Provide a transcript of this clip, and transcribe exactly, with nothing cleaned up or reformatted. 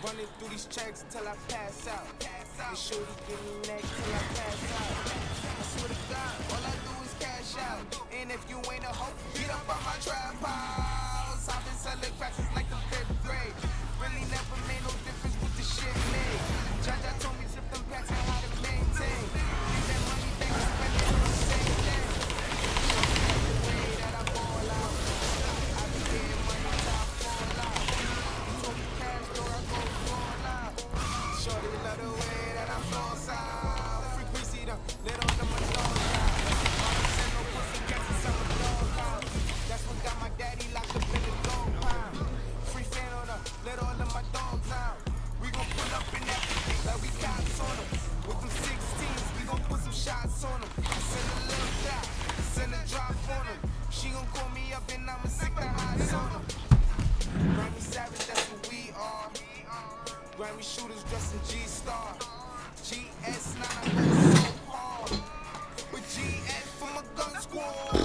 Running through these checks till I pass out. And shorty give me neck till I pass out. I swear to God, all I do is cash out. And if you ain't a hoe, get up on my trap house. I've been selling cracks since like the fifth grade. Really never made no difference with the shit made. Jaja told me flip them packs and how to maintain. Get that money back and spend it on the same day. The way that I ball out, I be getting money till I fall out. You told me cash, though I go fall out. Shorty love the way that I floss out. Frequency done, lit on them my dogs out. Mama said no pussy cats and sell a dog out. That's what got my daddy locked up in the dog pound. Free fan on her, let all of my dogs out. We gon' pull up in that like we cops on them. With them sixteens, we gon' put some shots on them. Send a little dot, send a drop on them. She gon' call me up and I'ma sick the eyes on them. Grammy Savage, that's who we are. Grammy shooters dressed in G-Star. G S nine, I go so hard. But G S for my gun squad.